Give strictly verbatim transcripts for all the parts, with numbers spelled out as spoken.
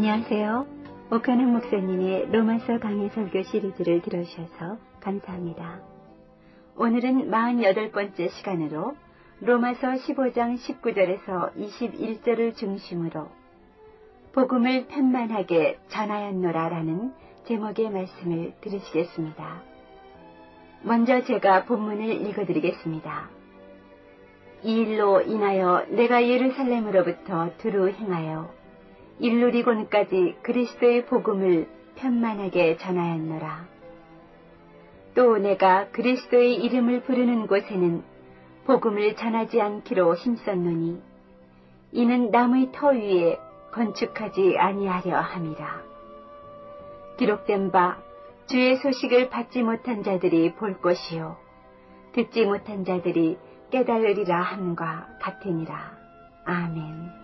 안녕하세요. 오카는 목사님의 로마서 강해 설교 시리즈를 들어주셔서 감사합니다. 오늘은 사십팔 번째 시간으로 로마서 십오 장 십구 절에서 이십일 절을 중심으로 복음을 편만하게 전하였노라 라는 제목의 말씀을 들으시겠습니다. 먼저 제가 본문을 읽어드리겠습니다. 이 일로 인하여 내가 예루살렘으로부터 두루 행하여 일루리곤까지 그리스도의 복음을 편만하게 전하였노라. 또 내가 그리스도의 이름을 부르는 곳에는 복음을 전하지 않기로 힘썼노니 이는 남의 터 위에 건축하지 아니하려 함이라. 기록된 바 주의 소식을 받지 못한 자들이 볼 것이요 듣지 못한 자들이 깨달으리라 함과 같으니라. 아멘.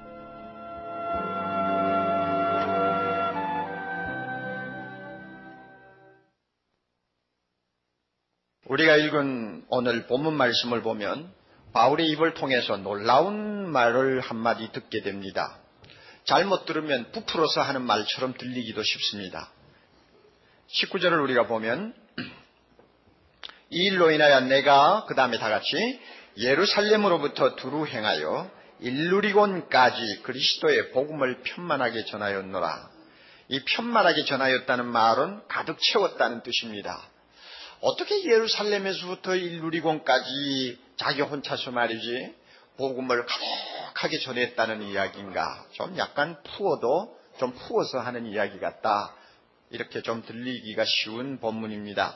우리가 읽은 오늘 본문 말씀을 보면 바울의 입을 통해서 놀라운 말을 한마디 듣게 됩니다. 잘못 들으면 부풀어서 하는 말처럼 들리기도 쉽습니다. 십구 절을 우리가 보면 이 일로 인하여 내가 그 다음에 다같이 예루살렘으로부터 두루 행하여 일루리곤까지 그리스도의 복음을 편만하게 전하였노라. 이 편만하게 전하였다는 말은 가득 채웠다는 뜻입니다. 어떻게 예루살렘에서부터 일루리곤까지 자기 혼자서 말이지 복음을 가득하게 전했다는 이야기인가? 좀 약간 푸어도 좀 푸어서 하는 이야기 같다. 이렇게 좀 들리기가 쉬운 본문입니다.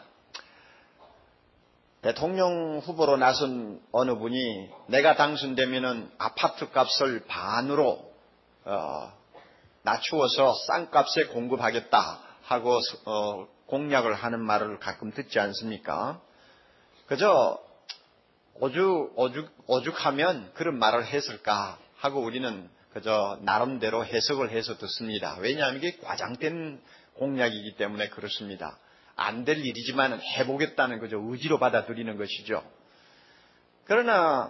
대통령 후보로 나선 어느 분이 내가 당선되면은 아파트 값을 반으로 어, 낮추어서 싼 값에 공급하겠다 하고 어, 공약을 하는 말을 가끔 듣지 않습니까? 그저 오죽, 오죽, 오죽하면 그런 말을 했을까 하고 우리는 그저 나름대로 해석을 해서 듣습니다. 왜냐하면 이게 과장된 공약이기 때문에 그렇습니다. 안 될 일이지만 해보겠다는 그저 의지로 받아들이는 것이죠. 그러나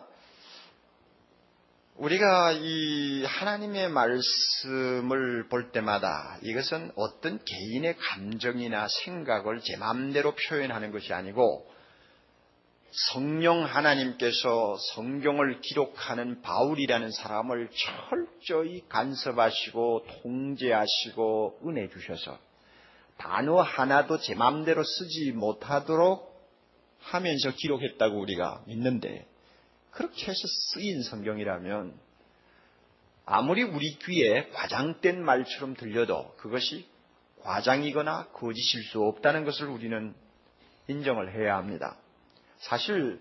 우리가 이 하나님의 말씀을 볼 때마다 이것은 어떤 개인의 감정이나 생각을 제 마음대로 표현하는 것이 아니고 성령 하나님께서 성경을 기록하는 바울이라는 사람을 철저히 간섭하시고 통제하시고 은혜 주셔서 단어 하나도 제 마음대로 쓰지 못하도록 하면서 기록했다고 우리가 믿는데 그렇게 해서 쓰인 성경이라면 아무리 우리 귀에 과장된 말처럼 들려도 그것이 과장이거나 거짓일 수 없다는 것을 우리는 인정을 해야 합니다. 사실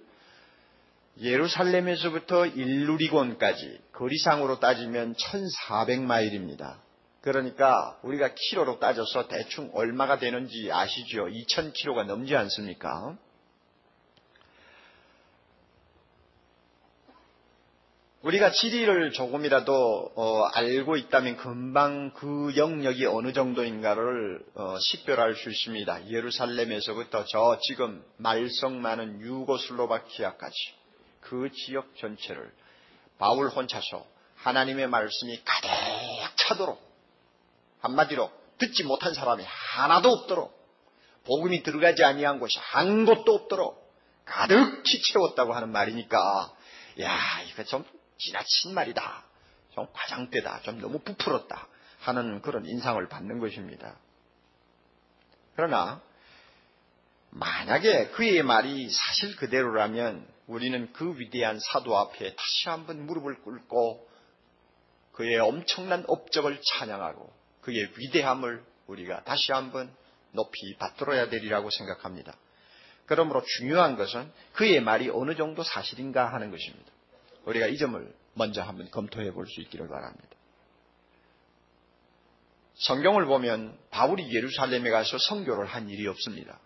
예루살렘에서부터 일루리곤까지 거리상으로 따지면 천사백 마일입니다. 그러니까 우리가 키로로 따져서 대충 얼마가 되는지 아시죠? 이천 킬로가 넘지 않습니까? 우리가 지리를 조금이라도 어, 알고 있다면 금방 그 영역이 어느 정도인가를 어, 식별할 수 있습니다. 예루살렘에서부터 저 지금 말썽 많은 유고슬로바키아까지 그 지역 전체를 바울 혼자서 하나님의 말씀이 가득 차도록 한마디로 듣지 못한 사람이 하나도 없도록 복음이 들어가지 아니한 곳이 한 곳도 없도록 가득히 채웠다고 하는 말이니까 야 이거 좀 지나친 말이다. 좀 과장되다. 좀 너무 부풀었다. 하는 그런 인상을 받는 것입니다. 그러나 만약에 그의 말이 사실 그대로라면 우리는 그 위대한 사도 앞에 다시 한번 무릎을 꿇고 그의 엄청난 업적을 찬양하고 그의 위대함을 우리가 다시 한번 높이 받들어야 되리라고 생각합니다. 그러므로 중요한 것은 그의 말이 어느 정도 사실인가 하는 것입니다. 우리가 이 점을 먼저 한번 검토해 볼 수 있기를 바랍니다. 성경을 보면 바울이 예루살렘에 가서 선교를 한 일이 없습니다.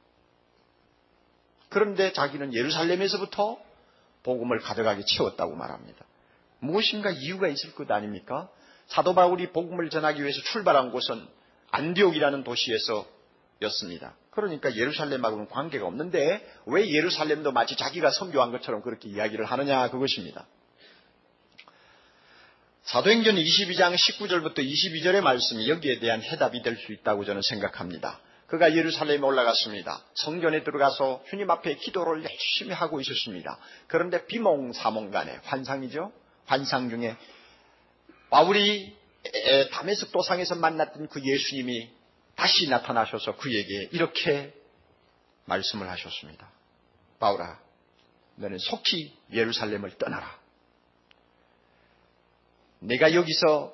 그런데 자기는 예루살렘에서부터 복음을 가득하게 채웠다고 말합니다. 무엇인가 이유가 있을 것 아닙니까? 사도 바울이 복음을 전하기 위해서 출발한 곳은 안디옥이라는 도시에서였습니다. 그러니까 예루살렘하고는 관계가 없는데 왜 예루살렘도 마치 자기가 선교한 것처럼 그렇게 이야기를 하느냐 그것입니다. 사도행전 이십이 장 십구 절부터 이십이 절의 말씀이 여기에 대한 해답이 될 수 있다고 저는 생각합니다. 그가 예루살렘에 올라갔습니다. 성전에 들어가서 주님 앞에 기도를 열심히 하고 있었습니다. 그런데 비몽사몽간에 환상이죠. 환상 중에 바울이 다메섹 도상에서 만났던 그 예수님이 다시 나타나셔서 그에게 이렇게 말씀을 하셨습니다. 바울아, 너는 속히 예루살렘을 떠나라. 내가 여기서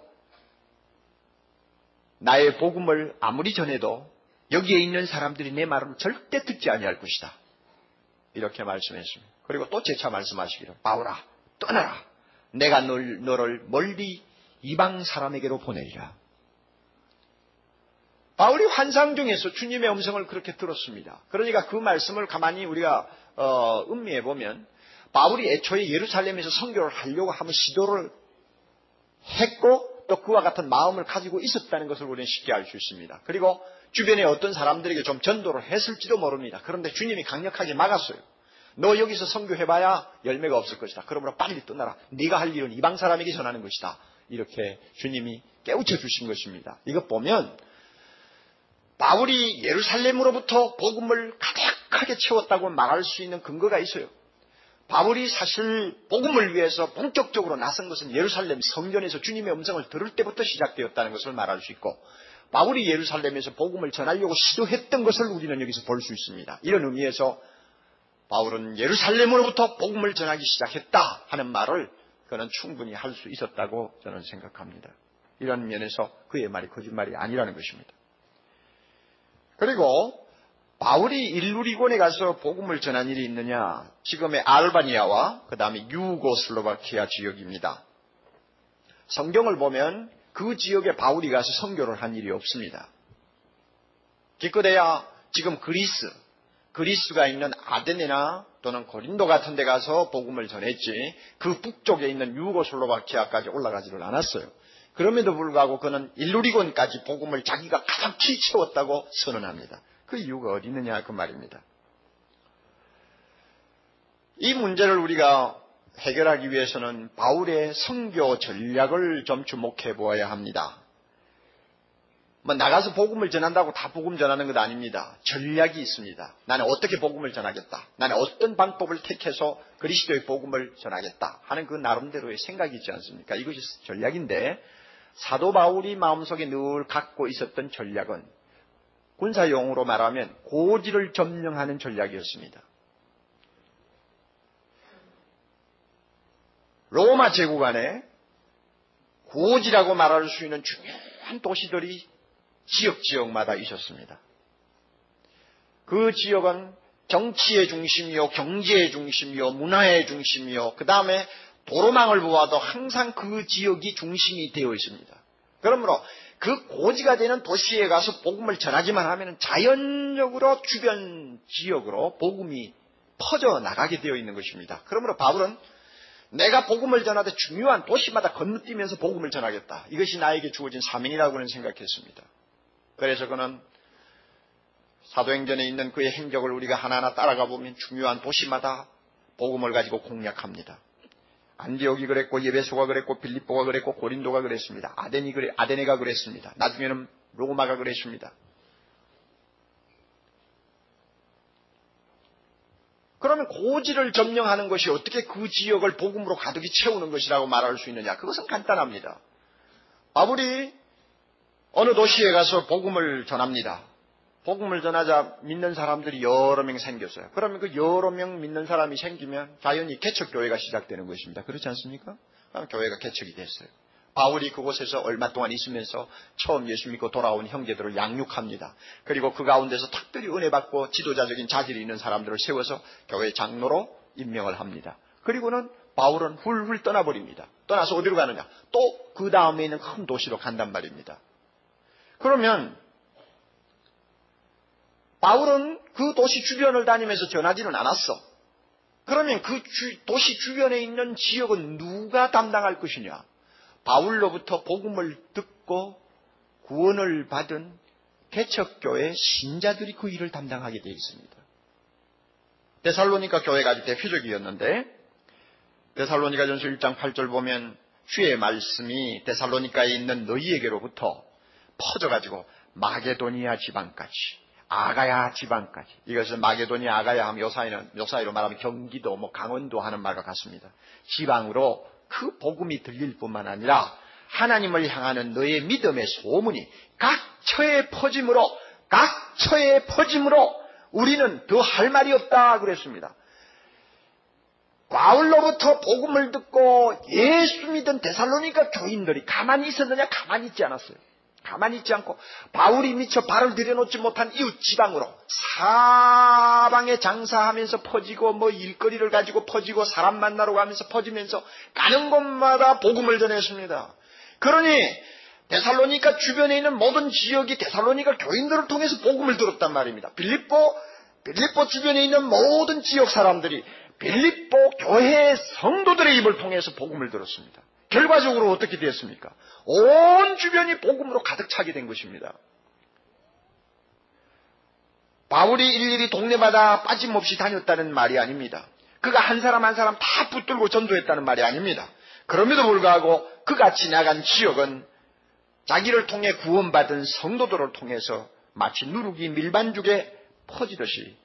나의 복음을 아무리 전해도 여기에 있는 사람들이 내 말을 절대 듣지 아니할 것이다. 이렇게 말씀했습니다. 그리고 또 재차 말씀하시기를, 바울아, 떠나라. 내가 널, 너를 멀리 이방 사람에게로 보내리라. 바울이 환상 중에서 주님의 음성을 그렇게 들었습니다. 그러니까 그 말씀을 가만히 우리가 어, 음미해 보면 바울이 애초에 예루살렘에서 선교를 하려고 하면 시도를 했고 또 그와 같은 마음을 가지고 있었다는 것을 우리는 쉽게 알 수 있습니다. 그리고 주변에 어떤 사람들에게 좀 전도를 했을지도 모릅니다. 그런데 주님이 강력하게 막았어요. 너 여기서 선교해봐야 열매가 없을 것이다. 그러므로 빨리 떠나라. 네가 할 일은 이방 사람에게 전하는 것이다. 이렇게 주님이 깨우쳐 주신 것입니다. 이것 보면 바울이 예루살렘으로부터 복음을 가득하게 채웠다고 말할 수 있는 근거가 있어요. 바울이 사실 복음을 위해서 본격적으로 나선 것은 예루살렘 성전에서 주님의 음성을 들을 때부터 시작되었다는 것을 말할 수 있고, 바울이 예루살렘에서 복음을 전하려고 시도했던 것을 우리는 여기서 볼 수 있습니다. 이런 의미에서 바울은 예루살렘으로부터 복음을 전하기 시작했다 하는 말을 그는 충분히 할 수 있었다고 저는 생각합니다. 이런 면에서 그의 말이 거짓말이 아니라는 것입니다. 그리고 바울이 일루리곤에 가서 복음을 전한 일이 있느냐? 지금의 알바니아와 그 다음에 유고슬로바키아 지역입니다. 성경을 보면 그 지역에 바울이 가서 선교를 한 일이 없습니다. 기껏해야 지금 그리스, 그리스가 있는 아데네나 또는 고린도 같은 데 가서 복음을 전했지 그 북쪽에 있는 유고슬로바키아까지 올라가지를 않았어요. 그럼에도 불구하고 그는 일루리곤까지 복음을 자기가 가득히 채웠다고 선언합니다. 그 이유가 어디 있느냐 그 말입니다. 이 문제를 우리가 해결하기 위해서는 바울의 선교 전략을 좀 주목해 보아야 합니다. 뭐 나가서 복음을 전한다고 다 복음 전하는 것 아닙니다. 전략이 있습니다. 나는 어떻게 복음을 전하겠다. 나는 어떤 방법을 택해서 그리스도의 복음을 전하겠다 하는 그 나름대로의 생각이 있지 않습니까? 이것이 전략인데 사도 바울이 마음속에 늘 갖고 있었던 전략은 군사용어로 말하면 고지를 점령하는 전략이었습니다. 로마 제국 안에 고지라고 말할 수 있는 중요한 도시들이 지역 지역마다 있었습니다. 그 지역은 정치의 중심이요, 경제의 중심이요, 문화의 중심이요, 그 다음에 도로망을 보아도 항상 그 지역이 중심이 되어 있습니다. 그러므로 그 고지가 되는 도시에 가서 복음을 전하기만 하면 자연적으로 주변 지역으로 복음이 퍼져나가게 되어 있는 것입니다. 그러므로 바울은 내가 복음을 전하되 중요한 도시마다 건너뛰면서 복음을 전하겠다. 이것이 나에게 주어진 사명이라고는 생각했습니다. 그래서 그는 사도행전에 있는 그의 행적을 우리가 하나하나 따라가 보면 중요한 도시마다 복음을 가지고 공략합니다. 안디옥이 그랬고, 예베소가 그랬고, 빌립보가 그랬고, 고린도가 그랬습니다. 아데니 그래, 아데네가 그랬습니다. 나중에는 로마가 그랬습니다. 그러면 고지를 점령하는 것이 어떻게 그 지역을 복음으로 가득히 채우는 것이라고 말할 수 있느냐? 그것은 간단합니다. 바울이 어느 도시에 가서 복음을 전합니다. 복음을 전하자 믿는 사람들이 여러 명 생겼어요. 그러면 그 여러 명 믿는 사람이 생기면 자연히 개척교회가 시작되는 것입니다. 그렇지 않습니까? 그럼 교회가 개척이 됐어요. 바울이 그곳에서 얼마 동안 있으면서 처음 예수 믿고 돌아온 형제들을 양육합니다. 그리고 그 가운데서 특별히 은혜 받고 지도자적인 자질이 있는 사람들을 세워서 교회 장로로 임명을 합니다. 그리고는 바울은 훌훌 떠나버립니다. 떠나서 어디로 가느냐? 또 그 다음에 있는 큰 도시로 간단 말입니다. 그러면 바울은 그 도시 주변을 다니면서 전하지는 않았어. 그러면 그 주, 도시 주변에 있는 지역은 누가 담당할 것이냐? 바울로부터 복음을 듣고 구원을 받은 개척교회 신자들이 그 일을 담당하게 되어 있습니다. 데살로니가 교회가 아주 대표적이었는데 데살로니가전서 일 장 팔 절 보면 주의 말씀이 데살로니가에 있는 너희에게로부터 퍼져가지고 마게도니아 지방까지, 아가야 지방까지. 이것은 마게도니아, 아가야 하면 요사이는, 요사이로 말하면 경기도, 뭐 강원도 하는 말과 같습니다. 지방으로 그 복음이 들릴 뿐만 아니라 하나님을 향하는 너의 믿음의 소문이 각 처에 퍼짐으로, 각 처에 퍼짐으로 우리는 더 할 말이 없다 그랬습니다. 바울로부터 복음을 듣고 예수 믿은 데살로니가 교인들이 가만히 있었느냐? 가만히 있지 않았어요. 가만히 있지 않고 바울이 미처 발을 들여놓지 못한 이웃 지방으로 사방에 장사하면서 퍼지고, 뭐 일거리를 가지고 퍼지고, 사람 만나러 가면서 퍼지면서 가는 곳마다 복음을 전했습니다. 그러니 데살로니가 주변에 있는 모든 지역이 데살로니가 교인들을 통해서 복음을 들었단 말입니다. 빌립보, 빌립보 주변에 있는 모든 지역 사람들이 빌립보 교회의 성도들의 입을 통해서 복음을 들었습니다. 결과적으로 어떻게 되었습니까? 온 주변이 복음으로 가득 차게 된 것입니다. 바울이 일일이 동네마다 빠짐없이 다녔다는 말이 아닙니다. 그가 한 사람 한 사람 다 붙들고 전도했다는 말이 아닙니다. 그럼에도 불구하고 그가 지나간 지역은 자기를 통해 구원받은 성도들을 통해서 마치 누룩이 밀반죽에 퍼지듯이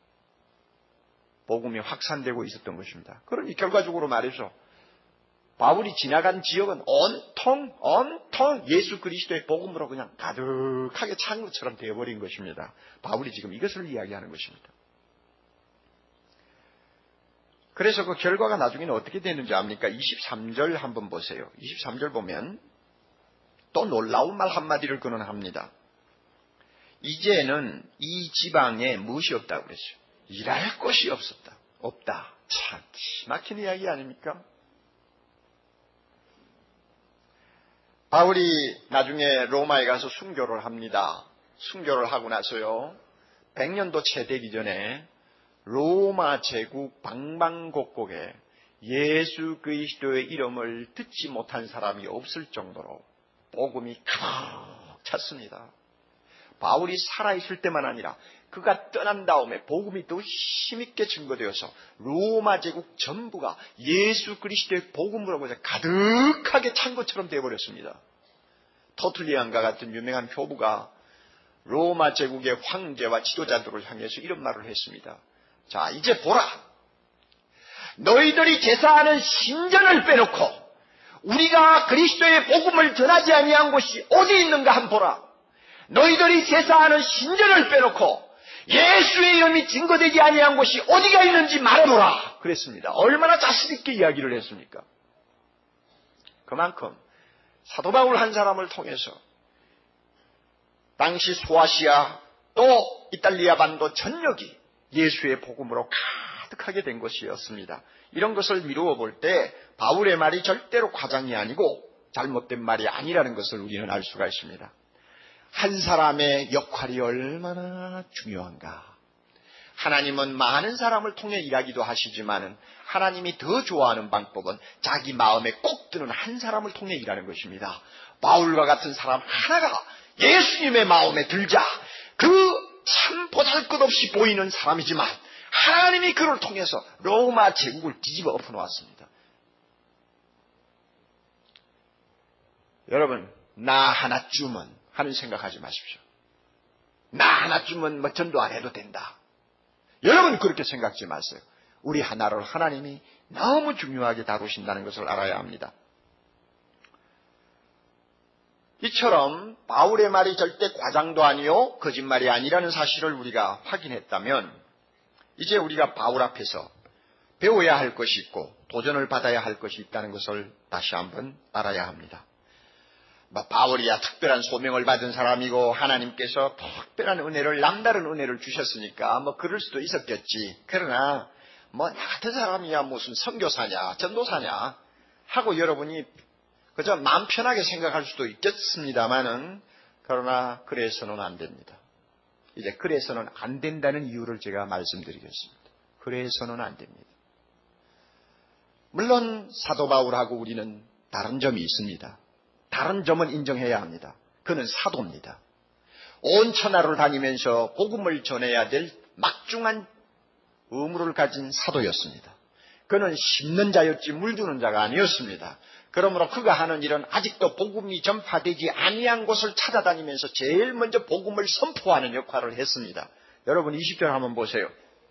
복음이 확산되고 있었던 것입니다. 그러니 결과적으로 말해서 바울이 지나간 지역은 온통 온통 예수 그리스도의 복음으로 그냥 가득하게 찬 것처럼 되어버린 것입니다. 바울이 지금 이것을 이야기하는 것입니다. 그래서 그 결과가 나중에는 어떻게 되는지 압니까? 이십삼 절 한번 보세요. 이십삼 절 보면 또 놀라운 말 한마디를 그는 합니다. 이제는 이 지방에 무엇이 없다고 그랬어요. 일할 곳이 없었다. 없다. 참 막힌 이야기 아닙니까? 바울이 나중에 로마에 가서 순교를 합니다. 순교를 하고 나서요, 백 년도 채 되기 전에 로마 제국 방방곡곡에 예수 그리스도의 이름을 듣지 못한 사람이 없을 정도로 복음이 가득 찼습니다. 바울이 살아있을 때만 아니라 그가 떠난 다음에 복음이 더 힘있게 증거되어서 로마 제국 전부가 예수 그리스도의 복음으로 가득하게 찬 것처럼 되어버렸습니다. 터툴리안과 같은 유명한 표부가 로마 제국의 황제와 지도자들을 향해서 이런 말을 했습니다. 자, 이제 보라. 너희들이 제사하는 신전을 빼놓고 우리가 그리스도의 복음을 전하지 아니한 곳이 어디 있는가 한번 보라. 너희들이 제사하는 신전을 빼놓고 예수의 이름이 증거되지 아니한 곳이 어디가 있는지 말해보라 그랬습니다. 얼마나 자신 있게 이야기를 했습니까? 그만큼 사도 바울 한 사람을 통해서 당시 소아시아 또 이탈리아 반도 전역이 예수의 복음으로 가득하게 된 것이었습니다. 이런 것을 미루어 볼 때 바울의 말이 절대로 과장이 아니고 잘못된 말이 아니라는 것을 우리는 알 수가 있습니다. 한 사람의 역할이 얼마나 중요한가. 하나님은 많은 사람을 통해 일하기도 하시지만 하나님이 더 좋아하는 방법은 자기 마음에 꼭 드는 한 사람을 통해 일하는 것입니다. 바울과 같은 사람 하나가 예수님의 마음에 들자 그 참 보잘것없이 보이는 사람이지만 하나님이 그를 통해서 로마 제국을 뒤집어 엎어놓았습니다. 여러분, 나 하나쯤은 하는 생각하지 마십시오. 나 하나쯤은 뭐 전도 안 해도 된다. 여러분 그렇게 생각하지 마세요. 우리 하나를 하나님이 너무 중요하게 다루신다는 것을 알아야 합니다. 이처럼 바울의 말이 절대 과장도 아니요 거짓말이 아니라는 사실을 우리가 확인했다면 이제 우리가 바울 앞에서 배워야 할 것이 있고 도전을 받아야 할 것이 있다는 것을 다시 한번 알아야 합니다. 뭐 바울이야 특별한 소명을 받은 사람이고 하나님께서 특별한 은혜를 남다른 은혜를 주셨으니까 뭐 그럴 수도 있었겠지. 그러나 뭐 나 같은 사람이야 무슨 선교사냐 전도사냐 하고 여러분이 그저 마음 편하게 생각할 수도 있겠습니다만은 그러나 그래서는 안 됩니다. 이제 그래서는 안 된다는 이유를 제가 말씀드리겠습니다. 그래서는 안 됩니다. 물론 사도 바울하고 우리는 다른 점이 있습니다. 다른 점은 인정해야 합니다. 그는 사도입니다. 온 천하를 다니면서 복음을 전해야 될 막중한 의무를 가진 사도였습니다. 그는 심는 자였지 물주는 자가 아니었습니다. 그러므로 그가 하는 일은 아직도 복음이 전파되지 아니한 곳을 찾아다니면서 제일 먼저 복음을 선포하는 역할을 했습니다. 여러분 이십 절 한번 보세요.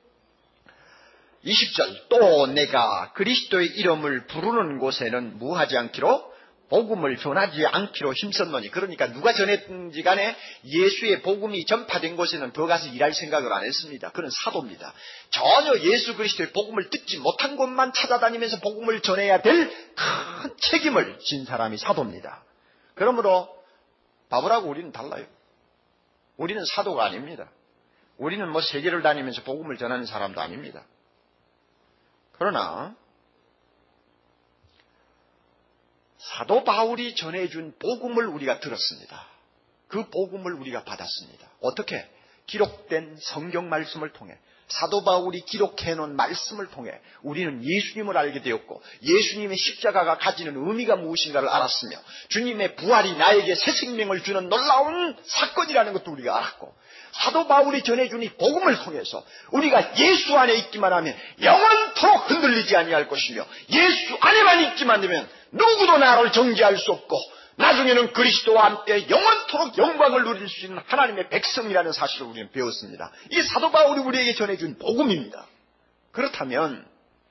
이십 절 또 내가 그리스도의 이름을 부르는 곳에는 무하지 않기로 복음을 전하지 않기로 힘썼노니. 그러니까 누가 전했든지 간에 예수의 복음이 전파된 곳에는 더 가서 일할 생각을 안 했습니다. 그는 사도입니다. 전혀 예수 그리스도의 복음을 듣지 못한 곳만 찾아다니면서 복음을 전해야 될 큰 책임을 진 사람이 사도입니다. 그러므로 바울하고 우리는 달라요. 우리는 사도가 아닙니다. 우리는 뭐 세계를 다니면서 복음을 전하는 사람도 아닙니다. 그러나 사도 바울이 전해준 복음을 우리가 들었습니다. 그 복음을 우리가 받았습니다. 어떻게? 기록된 성경 말씀을 통해, 사도 바울이 기록해놓은 말씀을 통해 우리는 예수님을 알게 되었고, 예수님의 십자가가 가지는 의미가 무엇인가를 알았으며, 주님의 부활이 나에게 새 생명을 주는 놀라운 사건이라는 것도 우리가 알았고, 사도 바울이 전해준 이 복음을 통해서 우리가 예수 안에 있기만 하면 영원토록 흔들리지 아니할 것이며, 예수 안에만 있기만 되면 누구도 나를 정죄할 수 없고, 나중에는 그리스도와 함께 영원토록 영광을 누릴 수 있는 하나님의 백성이라는 사실을 우리는 배웠습니다. 이 사도 바울이 우리에게 전해준 복음입니다. 그렇다면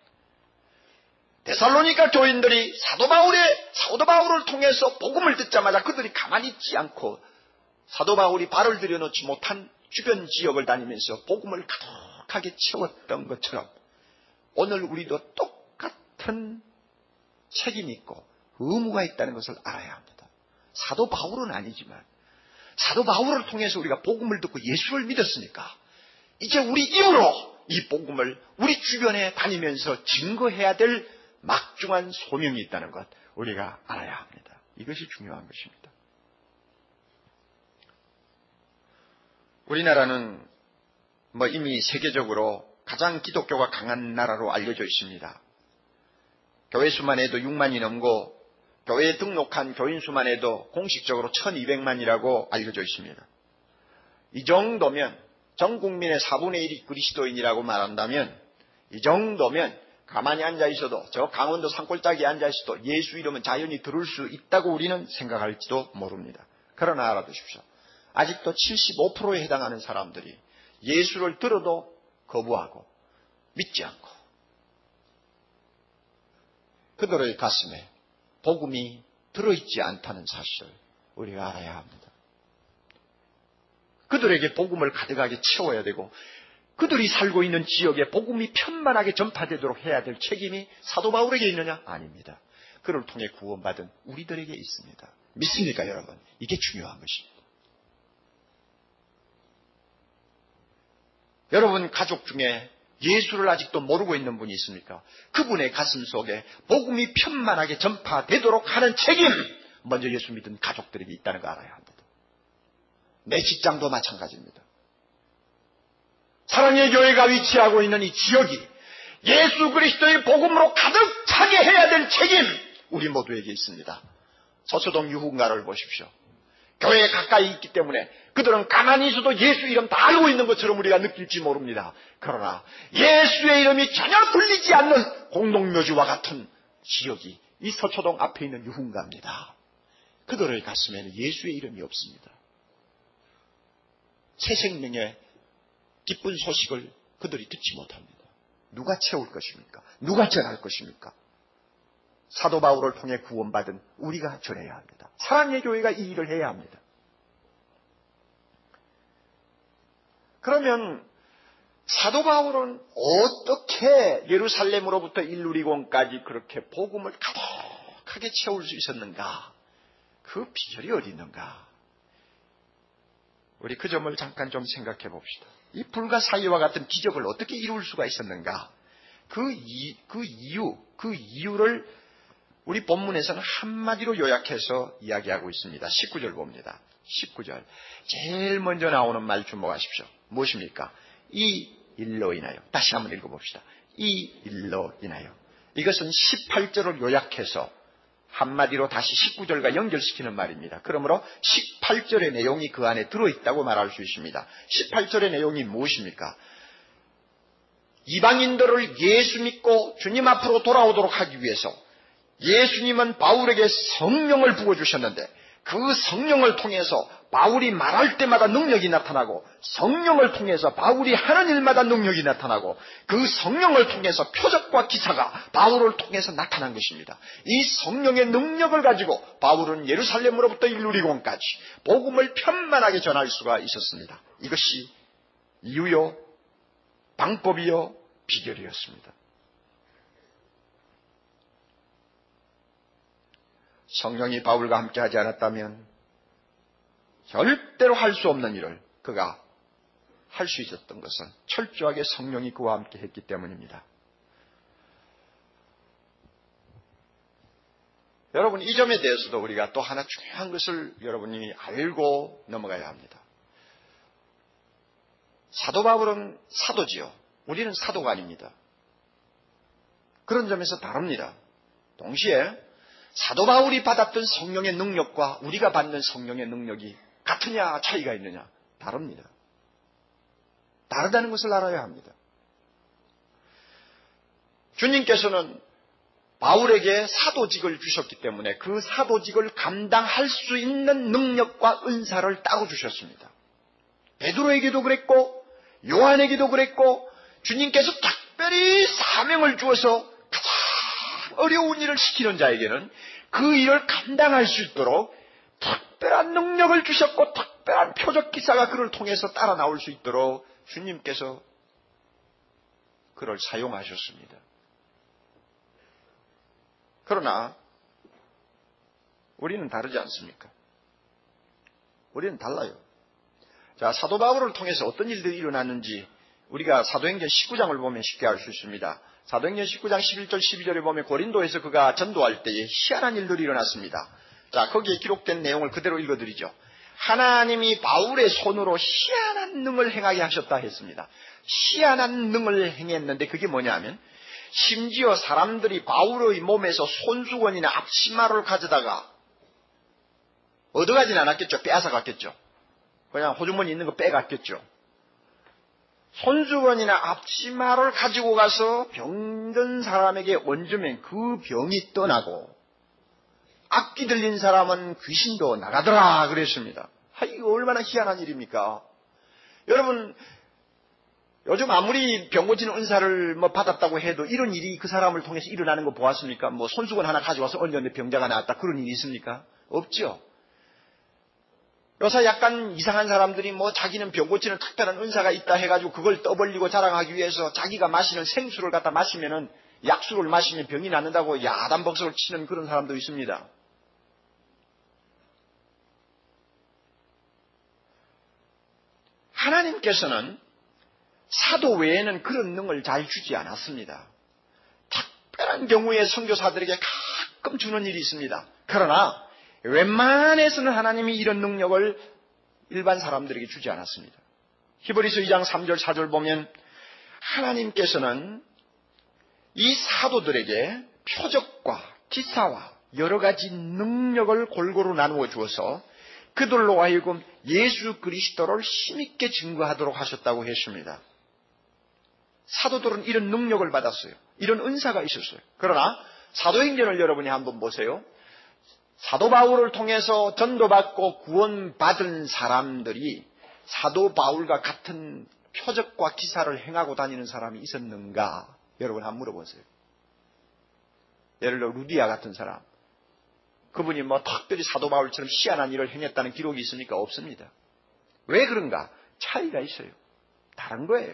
데살로니가 교인들이 사도 바울의 사도 바울을 통해서 복음을 듣자마자 그들이 가만히 있지 않고 사도 바울이 발을 들여놓지 못한 주변 지역을 다니면서 복음을 가득하게 채웠던 것처럼 오늘 우리도 똑같은 책임이 있고 의무가 있다는 것을 알아야 합니다. 사도 바울은 아니지만 사도 바울을 통해서 우리가 복음을 듣고 예수를 믿었으니까 이제 우리 이후로 이 복음을 우리 주변에 다니면서 증거해야 될 막중한 소명이 있다는 것 우리가 알아야 합니다. 이것이 중요한 것입니다. 우리나라는 뭐 이미 세계적으로 가장 기독교가 강한 나라로 알려져 있습니다. 교회 수만 해도 육만이 넘고 교회에 등록한 교인 수만 해도 공식적으로 천이백만이라고 알려져 있습니다. 이 정도면 전 국민의 사분의 일이 그리스도인이라고 말한다면 이 정도면 가만히 앉아 있어도 저 강원도 산골짜기에 앉아 있어도 예수 이름은 자연히 들을 수 있다고 우리는 생각할지도 모릅니다. 그러나 알아두십시오. 아직도 칠십오 퍼센트에 해당하는 사람들이 예수를 들어도 거부하고 믿지 않고 그들의 가슴에 복음이 들어있지 않다는 사실을 우리가 알아야 합니다. 그들에게 복음을 가득하게 채워야 되고 그들이 살고 있는 지역에 복음이 편만하게 전파되도록 해야 될 책임이 사도 바울에게 있느냐? 아닙니다. 그를 통해 구원받은 우리들에게 있습니다. 믿습니까 여러분? 이게 중요한 것입니다. 여러분 가족 중에 예수를 아직도 모르고 있는 분이 있습니까? 그분의 가슴 속에 복음이 편만하게 전파되도록 하는 책임 먼저 예수 믿은 가족들에게 있다는 거 알아야 합니다. 내 직장도 마찬가지입니다. 사랑의 교회가 위치하고 있는 이 지역이 예수 그리스도의 복음으로 가득 차게 해야 될 책임 우리 모두에게 있습니다. 서초동 유흥가를 보십시오. 교회에 가까이 있기 때문에 그들은 가만히 있어도 예수 이름 다 알고 있는 것처럼 우리가 느낄지 모릅니다. 그러나 예수의 이름이 전혀 들리지 않는 공동묘지와 같은 지역이 이 서초동 앞에 있는 유흥가입니다. 그들의 가슴에는 예수의 이름이 없습니다. 새 생명의 기쁜 소식을 그들이 듣지 못합니다. 누가 채울 것입니까? 누가 전할 것입니까? 사도 바울을 통해 구원받은 우리가 전해야 합니다. 사랑의 교회가 이 일을 해야 합니다. 그러면 사도 바울은 어떻게 예루살렘으로부터 일루리곤까지 그렇게 복음을 가득하게 채울 수 있었는가? 그 비결이 어디 있는가? 우리 그 점을 잠깐 좀 생각해 봅시다. 이 불가사의와 같은 기적을 어떻게 이룰 수가 있었는가? 그, 이, 그 이유, 그 이유를 우리 본문에서는 한마디로 요약해서 이야기하고 있습니다. 십구 절 봅니다. 십구 절. 제일 먼저 나오는 말 주목하십시오. 무엇입니까? 이 일로 인하여. 다시 한번 읽어봅시다. 이 일로 인하여. 이것은 십팔 절을 요약해서 한마디로 다시 십구 절과 연결시키는 말입니다. 그러므로 십팔 절의 내용이 그 안에 들어있다고 말할 수 있습니다. 십팔 절의 내용이 무엇입니까? 이방인들을 예수 믿고 주님 앞으로 돌아오도록 하기 위해서 예수님은 바울에게 성령을 부어주셨는데 그 성령을 통해서 바울이 말할 때마다 능력이 나타나고 성령을 통해서 바울이 하는 일마다 능력이 나타나고 그 성령을 통해서 표적과 기사가 바울을 통해서 나타난 것입니다. 이 성령의 능력을 가지고 바울은 예루살렘으로부터 일루리곤까지 복음을 편만하게 전할 수가 있었습니다. 이것이 이유요, 방법이요, 비결이었습니다. 성령이 바울과 함께 하지 않았다면 절대로 할 수 없는 일을 그가 할 수 있었던 것은 철저하게 성령이 그와 함께 했기 때문입니다. 여러분, 이 점에 대해서도 우리가 또 하나 중요한 것을 여러분이 알고 넘어가야 합니다. 사도 바울은 사도지요. 우리는 사도가 아닙니다. 그런 점에서 다릅니다. 동시에 사도 바울이 받았던 성령의 능력과 우리가 받는 성령의 능력이 같으냐 차이가 있느냐 다릅니다. 다르다는 것을 알아야 합니다. 주님께서는 바울에게 사도직을 주셨기 때문에 그 사도직을 감당할 수 있는 능력과 은사를 따로 주셨습니다. 베드로에게도 그랬고 요한에게도 그랬고 주님께서 특별히 사명을 주어서 가장 어려운 일을 시키는 자에게는 그 일을 감당할 수 있도록 특별한 능력을 주셨고 특별한 표적 기사가 그를 통해서 따라 나올 수 있도록 주님께서 그를 사용하셨습니다. 그러나 우리는 다르지 않습니까? 우리는 달라요. 자, 사도 바울을 통해서 어떤 일들이 일어났는지 우리가 사도행전 십구 장을 보면 쉽게 알 수 있습니다. 사도행전 십구 장 십일 절 십이 절에 보면 고린도에서 그가 전도할 때에 희한한 일들이 일어났습니다. 자, 거기에 기록된 내용을 그대로 읽어드리죠. 하나님이 바울의 손으로 희한한 능을 행하게 하셨다 했습니다. 희한한 능을 행했는데 그게 뭐냐면 심지어 사람들이 바울의 몸에서 손수건이나 앞치마를 가져다가 얻어가진 않았겠죠. 빼앗아 갔겠죠. 그냥 호주머니 있는 거 빼갔겠죠. 손수건이나 앞치마를 가지고 가서 병든 사람에게 얹으면 그 병이 떠나고 악기 들린 사람은 귀신도 나가더라 그랬습니다. 아, 이거 얼마나 희한한 일입니까? 여러분, 요즘 아무리 병 고치는 은사를 뭐 받았다고 해도 이런 일이 그 사람을 통해서 일어나는 거 보았습니까? 뭐 손수건 하나 가져와서 얹었는데 병자가 나왔다 그런 일이 있습니까? 없죠. 요새 약간 이상한 사람들이 뭐 자기는 병 고치는 특별한 은사가 있다 해가지고 그걸 떠벌리고 자랑하기 위해서 자기가 마시는 생수를 갖다 마시면은 약수를 마시면 병이 낫는다고 야단벅석을 치는 그런 사람도 있습니다. 하나님께서는 사도 외에는 그런 능을 잘 주지 않았습니다. 특별한 경우에 선교사들에게 가끔 주는 일이 있습니다. 그러나 웬만해서는 하나님이 이런 능력을 일반 사람들에게 주지 않았습니다. 히브리서 이 장 삼 절 사 절 보면 하나님께서는 이 사도들에게 표적과 기사와 여러 가지 능력을 골고루 나누어 주어서 그들로 하여금 예수 그리스도를 힘있게 증거하도록 하셨다고 했습니다. 사도들은 이런 능력을 받았어요. 이런 은사가 있었어요. 그러나 사도행전을 여러분이 한번 보세요. 사도 바울을 통해서 전도받고 구원받은 사람들이 사도 바울과 같은 표적과 기사를 행하고 다니는 사람이 있었는가? 여러분 한번 물어보세요. 예를 들어 루디아 같은 사람. 그분이 뭐 특별히 사도 바울처럼 희한한 일을 행했다는 기록이 있습니까? 없습니다. 왜 그런가? 차이가 있어요. 다른 거예요.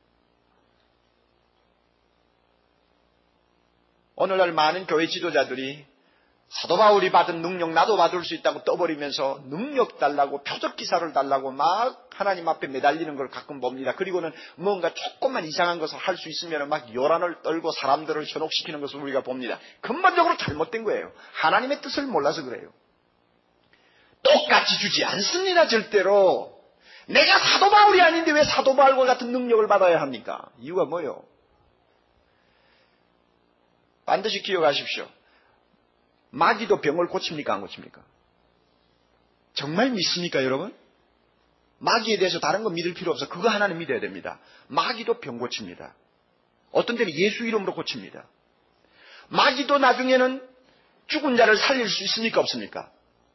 오늘날 많은 교회 지도자들이 사도 바울이 받은 능력 나도 받을 수 있다고 떠버리면서 능력 달라고 표적 기사를 달라고 막 하나님 앞에 매달리는 걸 가끔 봅니다. 그리고는 뭔가 조금만 이상한 것을 할 수 있으면 막 요란을 떨고 사람들을 현혹시키는 것을 우리가 봅니다. 근본적으로 잘못된 거예요. 하나님의 뜻을 몰라서 그래요. 똑같이 주지 않습니다. 절대로. 내가 사도 바울이 아닌데 왜 사도 바울과 같은 능력을 받아야 합니까? 이유가 뭐예요? 반드시 기억하십시오. 마귀도 병을 고칩니까? 안 고칩니까? 정말 믿습니까, 여러분? 마귀에 대해서 다른 거 믿을 필요 없어. 그거 하나는 믿어야 됩니다. 마귀도 병 고칩니다. 어떤 때는 예수 이름으로 고칩니다. 마귀도 나중에는 죽은 자를 살릴 수 있습니까? 없습니까?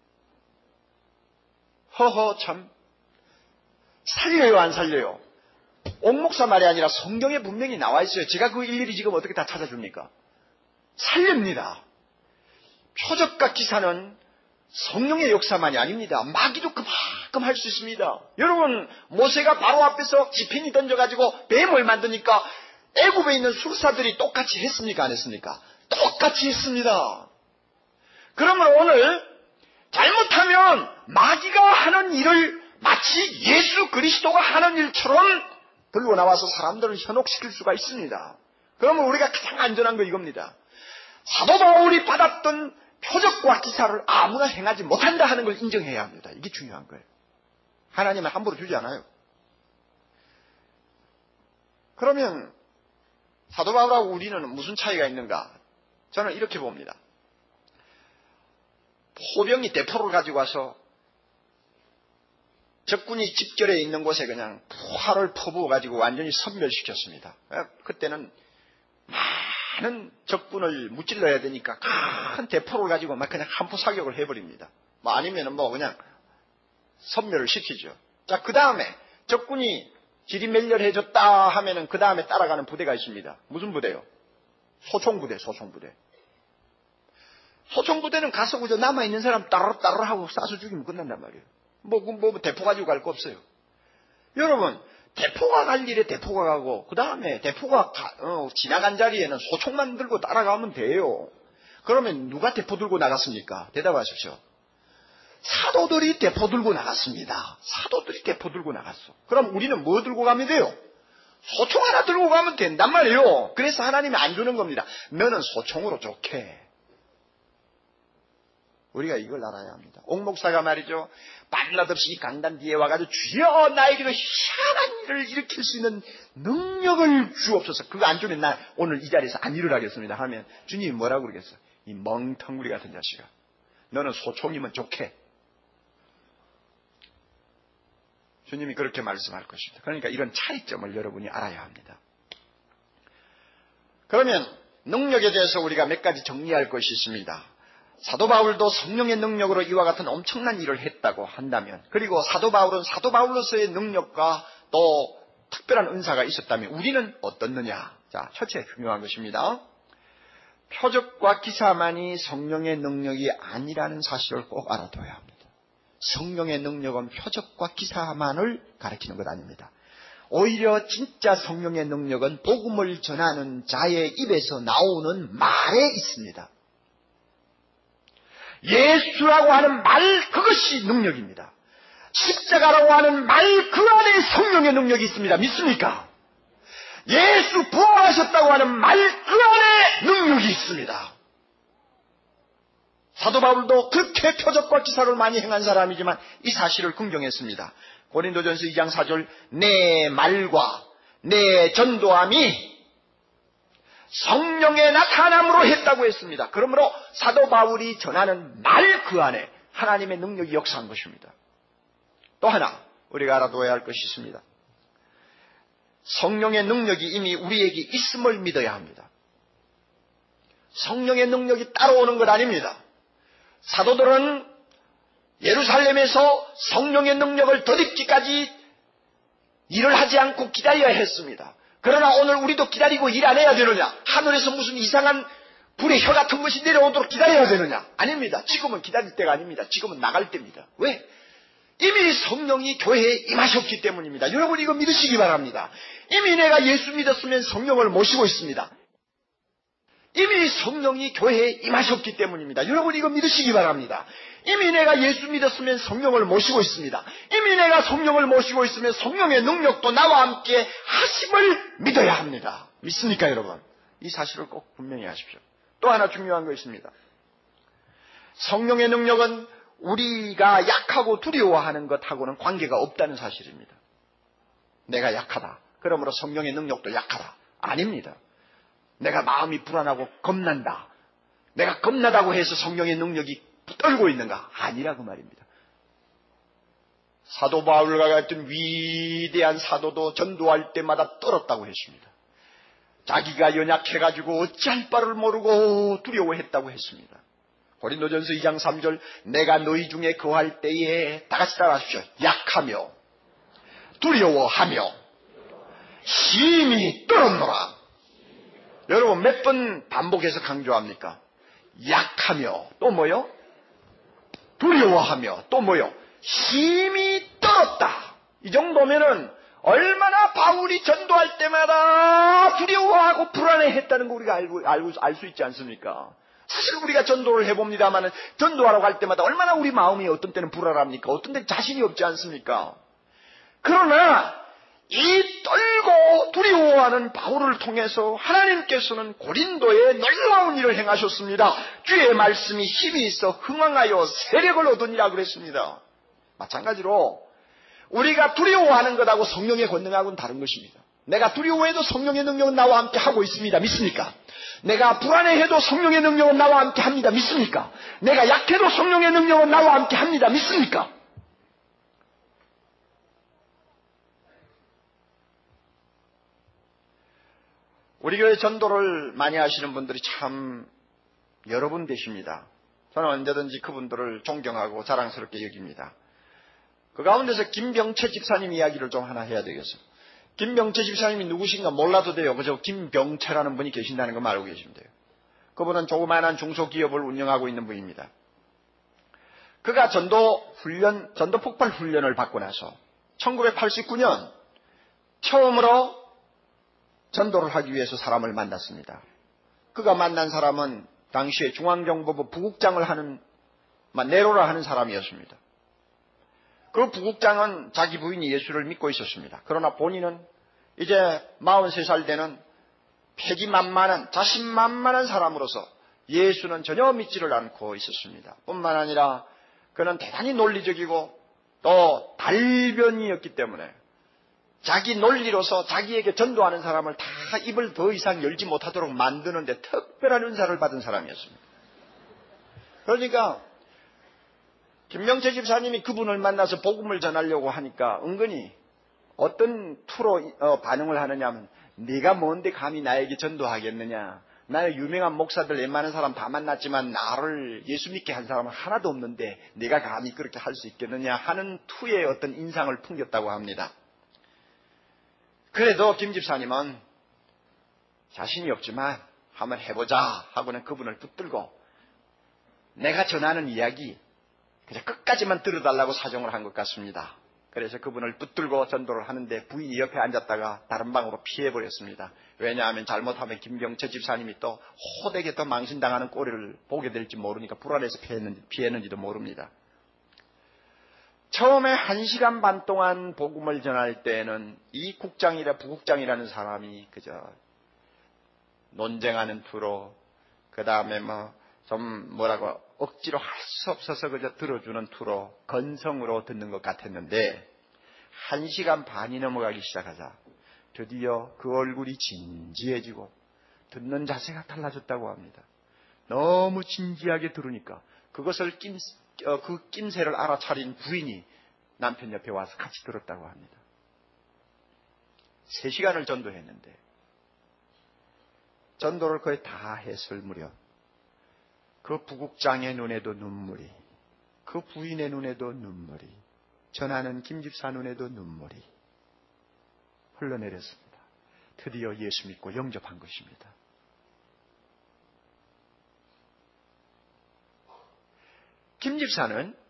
허허 참 살려요 안 살려요? 옥목사 말이 아니라 성경에 분명히 나와 있어요. 제가 그 일일이 지금 어떻게 다 찾아줍니까? 살립니다. 표적과 기사는 성령의 역사만이 아닙니다. 마귀도 그만큼 할 수 있습니다. 여러분, 모세가 바로 앞에서 지팡이 던져가지고 뱀을 만드니까 애굽에 있는 술사들이 똑같이 했습니까? 안 했습니까? 똑같이 했습니다. 그러면 오늘 잘못하면 마귀가 하는 일을 마치 예수 그리스도가 하는 일처럼 들고 나와서 사람들을 현혹시킬 수가 있습니다. 그러면 우리가 가장 안전한 거 이겁니다. 사도 바울이 받았던 표적과 기사를 아무나 행하지 못한다 하는 걸 인정해야 합니다. 이게 중요한 거예요. 하나님은 함부로 주지 않아요. 그러면 사도 바울하고 우리는 무슨 차이가 있는가? 저는 이렇게 봅니다. 포병이 대포를 가지고 와서 적군이 집결해 있는 곳에 그냥 활을 퍼부어가지고 완전히 섬멸시켰습니다. 그때는 많은 적군을 무찔러야 되니까 큰 대포를 가지고 막 그냥 한포 사격을 해버립니다. 뭐 아니면은 뭐 그냥 섬멸을 시키죠. 자, 그 다음에 적군이 지리멸렬해졌다 하면은 그 다음에 따라가는 부대가 있습니다. 무슨 부대요? 소총부대, 소총부대. 소총부대는 가서 그저 남아있는 사람 따르따르 하고 쏴서 죽이면 끝난단 말이에요. 뭐, 뭐, 대포 가지고 갈 거 없어요. 여러분, 대포가 갈 일에 대포가 가고, 그 다음에 대포가 가, 어, 지나간 자리에는 소총만 들고 따라가면 돼요. 그러면 누가 대포 들고 나갔습니까? 대답하십시오. 사도들이 대포 들고 나갔습니다. 사도들이 대포 들고 나갔어. 그럼 우리는 뭐 들고 가면 돼요? 소총 하나 들고 가면 된단 말이에요. 그래서 하나님이 안 주는 겁니다. 너는 소총으로 좋게. 우리가 이걸 알아야 합니다. 옥목사가 말이죠. 밤낮없이 이 강단 뒤에 와가지고 주여 나에게도 희한한 일을 일으킬 수 있는 능력을 주옵소서. 그거 안 주면 나 오늘 이 자리에서 안 일어나겠습니다 하면 주님이 뭐라고 그러겠어요? 이 멍텅구리 같은 자식아. 너는 소총이면 좋게. 주님이 그렇게 말씀할 것입니다. 그러니까 이런 차이점을 여러분이 알아야 합니다. 그러면 능력에 대해서 우리가 몇 가지 정리할 것이 있습니다. 사도 바울도 성령의 능력으로 이와 같은 엄청난 일을 했다고 한다면, 그리고 사도 바울은 사도 바울로서의 능력과 또 특별한 은사가 있었다면 우리는 어떻느냐? 자, 첫째 중요한 것입니다. 표적과 기사만이 성령의 능력이 아니라는 사실을 꼭 알아둬야 합니다. 성령의 능력은 표적과 기사만을 가리키는 것 아닙니다. 오히려 진짜 성령의 능력은 복음을 전하는 자의 입에서 나오는 말에 있습니다. 예수라고 하는 말, 그것이 능력입니다. 십자가라고 하는 말, 그 안에 성령의 능력이 있습니다. 믿습니까? 예수 부활하셨다고 하는 말, 그 안에 능력이 있습니다. 사도 바울도 그렇게 표적과 기사를 많이 행한 사람이지만 이 사실을 긍정했습니다. 고린도전서 이 장 사 절, 내 말과 내 전도함이 성령의 나타남으로 했다고 했습니다. 그러므로 사도 바울이 전하는 말 그 안에 하나님의 능력이 역사한 것입니다. 또 하나 우리가 알아둬야 할 것이 있습니다. 성령의 능력이 이미 우리에게 있음을 믿어야 합니다. 성령의 능력이 따라오는 것 아닙니다. 사도들은 예루살렘에서 성령의 능력을 덧입기까지 일을 하지 않고 기다려야 했습니다. 그러나 오늘 우리도 기다리고 일 안 해야 되느냐? 하늘에서 무슨 이상한 불의 혀 같은 것이 내려오도록 기다려야 되느냐? 아닙니다. 지금은 기다릴 때가 아닙니다. 지금은 나갈 때입니다. 왜? 이미 성령이 교회에 임하셨기 때문입니다. 여러분 이거 믿으시기 바랍니다. 이미 내가 예수 믿었으면 성령을 모시고 있습니다. 이미 성령이 교회에 임하셨기 때문입니다. 여러분 이거 믿으시기 바랍니다. 이미 내가 예수 믿었으면 성령을 모시고 있습니다. 이미 내가 성령을 모시고 있으면 성령의 능력도 나와 함께 하심을 믿어야 합니다. 믿습니까 여러분? 이 사실을 꼭 분명히 하십시오. 또 하나 중요한 거 있습니다. 성령의 능력은 우리가 약하고 두려워하는 것하고는 관계가 없다는 사실입니다. 내가 약하다. 그러므로 성령의 능력도 약하다. 아닙니다. 내가 마음이 불안하고 겁난다. 내가 겁나다고 해서 성령의 능력이 떨고 있는가? 아니라고 말입니다. 사도 바울과 같은 위대한 사도도 전도할 때마다 떨었다고 했습니다. 자기가 연약해가지고 어찌할 바를 모르고 두려워했다고 했습니다. 고린도전서 이 장 삼 절 내가 너희 중에 거할 때에 다 같이 따라하십시오. 약하며 두려워하며 힘이 떨었노라. 여러분 몇 번 반복해서 강조합니까? 약하며 또 뭐요? 두려워하며 또 뭐요? 힘이 떨었다. 이 정도면은 얼마나 바울이 전도할 때마다 두려워하고 불안해했다는 거 우리가 알고 알고 알 수 있지 않습니까? 사실 우리가 전도를 해봅니다만은 전도하러 갈 때마다 얼마나 우리 마음이 어떤 때는 불안합니까? 어떤 때는 자신이 없지 않습니까? 그러나 이 떨고 두려워하는 바울을 통해서 하나님께서는 고린도에 놀라운 일을 행하셨습니다. 주의 말씀이 힘이 있어 흥왕하여 세력을 얻으니라 그랬습니다. 마찬가지로 우리가 두려워하는 것하고 성령의 권능하고는 다른 것입니다. 내가 두려워해도 성령의 능력은 나와 함께 하고 있습니다. 믿습니까? 내가 불안해해도 성령의 능력은 나와 함께 합니다. 믿습니까? 내가 약해도 성령의 능력은 나와 함께 합니다. 믿습니까? 우리 교회 전도를 많이 하시는 분들이 참 여러 분 계십니다. 저는 언제든지 그분들을 존경하고 자랑스럽게 여깁니다. 그 가운데서 김병채 집사님 이야기를 좀 하나 해야 되겠어요. 김병채 집사님이 누구신가 몰라도 돼요. 그저 김병채라는 분이 계신다는 거 알고 계시면 돼요. 그분은 조그마한 중소기업을 운영하고 있는 분입니다. 그가 전도 훈련, 전도 폭발 훈련을 받고 나서 천구백팔십구 년 처음으로 전도를 하기 위해서 사람을 만났습니다. 그가 만난 사람은 당시에 중앙정보부 부국장을 하는, 네로라 하는 사람이었습니다. 그 부국장은 자기 부인이 예수를 믿고 있었습니다. 그러나 본인은 이제 마흔세 살 되는 패기만만한, 자신만만한 사람으로서 예수는 전혀 믿지를 않고 있었습니다. 뿐만 아니라 그는 대단히 논리적이고 또 달변이었기 때문에 자기 논리로서 자기에게 전도하는 사람을 다 입을 더 이상 열지 못하도록 만드는데 특별한 은사를 받은 사람이었습니다. 그러니까 김명채 집사님이 그분을 만나서 복음을 전하려고 하니까 은근히 어떤 투로 어, 반응을 하느냐 하면 네가 뭔데 감히 나에게 전도하겠느냐. 나의 유명한 목사들 웬만한 사람 다 만났지만 나를 예수 믿게 한 사람은 하나도 없는데 네가 감히 그렇게 할 수 있겠느냐 하는 투의 어떤 인상을 풍겼다고 합니다. 그래도 김 집사님은 자신이 없지만 한번 해보자 하고는 그분을 붙들고 내가 전하는 이야기 그냥 끝까지만 들어달라고 사정을 한 것 같습니다. 그래서 그분을 붙들고 전도를 하는데 부인이 옆에 앉았다가 다른 방으로 피해버렸습니다. 왜냐하면 잘못하면 김병채 집사님이 또 호되게 또 망신당하는 꼴을 보게 될지 모르니까 불안해서 피했는지, 피했는지도 모릅니다. 처음에 한 시간 반 동안 복음을 전할 때에는 이 국장이라 부국장이라는 사람이 그저 논쟁하는 투로 그 다음에 뭐 좀 뭐라고 억지로 할 수 없어서 그저 들어주는 투로 건성으로 듣는 것 같았는데 한 시간 반이 넘어가기 시작하자 드디어 그 얼굴이 진지해지고 듣는 자세가 달라졌다고 합니다. 너무 진지하게 들으니까 그것을 낌, 어, 그 낌새를 알아차린 부인이 남편 옆에 와서 같이 들었다고 합니다. 세 시간을 전도했는데 전도를 거의 다 했을 무렵 그 부국장의 눈에도 눈물이, 그 부인의 눈에도 눈물이, 전하는 김집사 눈에도 눈물이 흘러내렸습니다. 드디어 예수 믿고 영접한 것입니다. 김집사는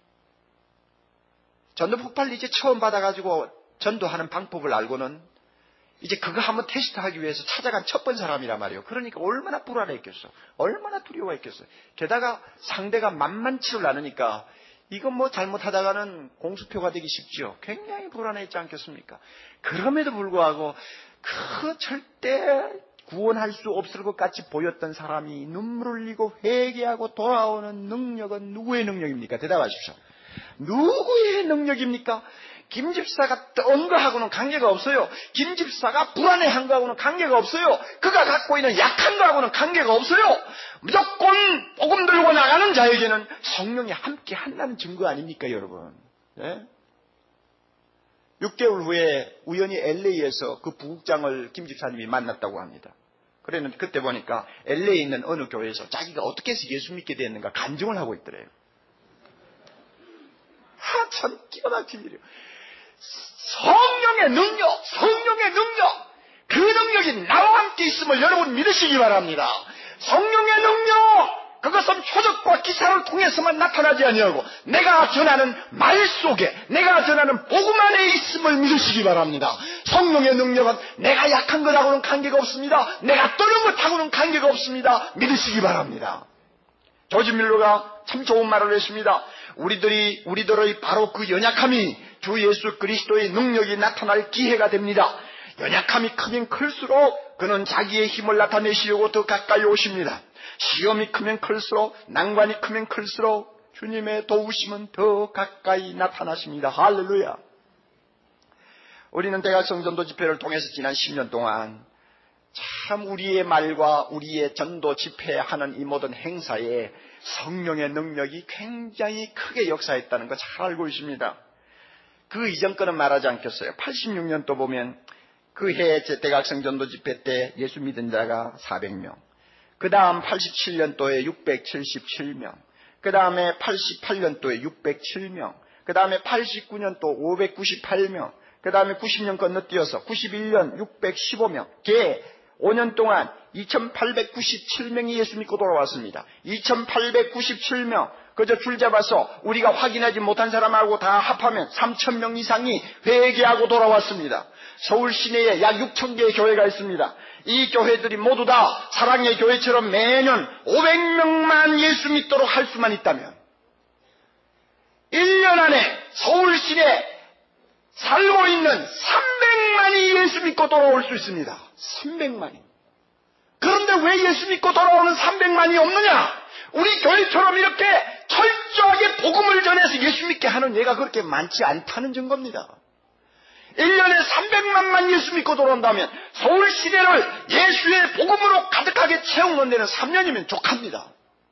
전도 폭발 이제 처음 받아가지고 전도하는 방법을 알고는 이제 그거 한번 테스트하기 위해서 찾아간 첫 번 사람이란 말이에요. 그러니까 얼마나 불안했겠어. 얼마나 두려워했겠어. 게다가 상대가 만만치를 않으니까 이건 뭐 잘못하다가는 공수표가 되기 쉽지요. 굉장히 불안했지 않겠습니까? 그럼에도 불구하고 그 절대 구원할 수 없을 것 같이 보였던 사람이 눈물을 흘리고 회개하고 돌아오는 능력은 누구의 능력입니까? 대답하십시오. 누구의 능력입니까? 김집사가 떤 거하고는 관계가 없어요. 김집사가 불안해한 거하고는 관계가 없어요. 그가 갖고 있는 약한 거하고는 관계가 없어요. 무조건 복음 들고 나가는 자에게는 성령이 함께 한다는 증거 아닙니까, 여러분? 네? 육 개월 후에 우연히 엘에이에서 그 부국장을 김 집사님이 만났다고 합니다. 그랬는데 그때 보니까 엘에이에 있는 어느 교회에서 자기가 어떻게 해서 예수 믿게 됐는가 간증을 하고 있더래요. 아, 참 기가 막힌 일이에요. 성령의 능력, 성령의 능력, 그 능력이 나와 함께 있음을 여러분 믿으시기 바랍니다. 성령의 능력, 그것은 표적과 기사를 통해서만 나타나지 아니하고 내가 전하는 말 속에, 내가 전하는 복음 안에 있음을 믿으시기 바랍니다. 성령의 능력은 내가 약한 것하고는 관계가 없습니다. 내가 떠는 것하고는 관계가 없습니다. 믿으시기 바랍니다. 조지 밀러가 참 좋은 말을 했습니다. 우리들이, 우리들의 바로 그 연약함이 주 예수 그리스도의 능력이 나타날 기회가 됩니다. 연약함이 크면 클수록 그는 자기의 힘을 나타내시려고 더 가까이 오십니다. 시험이 크면 클수록, 난관이 크면 클수록 주님의 도우심은 더 가까이 나타나십니다. 할렐루야. 우리는 대각성 전도 집회를 통해서 지난 십 년 동안 참 우리의 말과 우리의 전도 집회하는 이 모든 행사에 성령의 능력이 굉장히 크게 역사했다는 거 잘 알고 있습니다. 그 이전 거는 말하지 않겠어요. 팔십육 년도 보면 그 해 제 대각성 전도 집회 때 예수 믿은 자가 사백 명, 그 다음 팔십칠 년도에 육백칠십칠 명, 그 다음에 팔십팔 년도에 육백칠 명, 그 다음에 팔십구 년도 오백구십팔 명, 그 다음에 구십 년 건너뛰어서 구십일 년 육백십오 명, 개 오 년 동안 이천팔백구십칠 명이 예수 믿고 돌아왔습니다. 이천팔백구십칠 명, 그저 줄 잡아서 우리가 확인하지 못한 사람하고 다 합하면 삼천 명 이상이 회개하고 돌아왔습니다. 서울 시내에 약 육천 개의 교회가 있습니다. 이 교회들이 모두 다 사랑의 교회처럼 매년 오백 명만 예수 믿도록 할 수만 있다면 일 년 안에 서울 시내에 살고 있는 삼백만이 예수 믿고 돌아올 수 있습니다. 삼백만이. 그런데 왜 예수 믿고 돌아오는 삼백만이 없느냐? 우리 교회처럼 이렇게 철저하게 복음을 전해서 예수 믿게 하는 예가 그렇게 많지 않다는 증거입니다. 일 년에 삼백만만 예수 믿고 돌아온다면 서울 시내를 예수의 복음으로 가득하게 채우는 데는 삼 년이면 족합니다.